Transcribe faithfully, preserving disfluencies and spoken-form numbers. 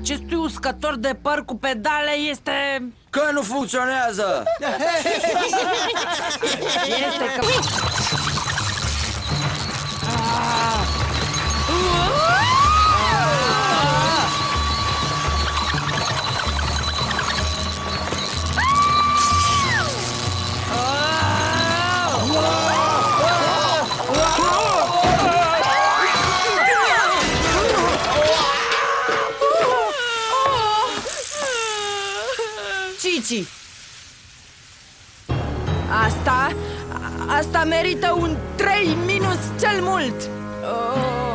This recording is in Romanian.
acestui uscător de păr cu pedale este... Că nu funcționează! Este că... Cici! Asta... Asta merită un trei minus cel mult! Oh.